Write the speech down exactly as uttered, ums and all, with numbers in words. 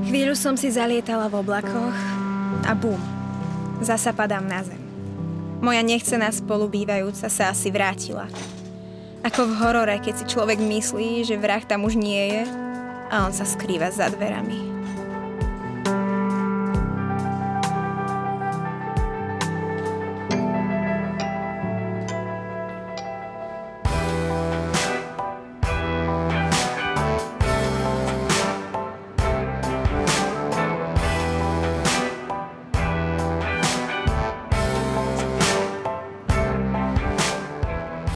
Chvíľu som si zalietala v oblakoch a bum, zasa padám na zem. Moja nechcená spolubývajúca sa asi vrátila. Ako v horore, keď si človek myslí, že vrah tam už nie je a on sa skrýva za dverami.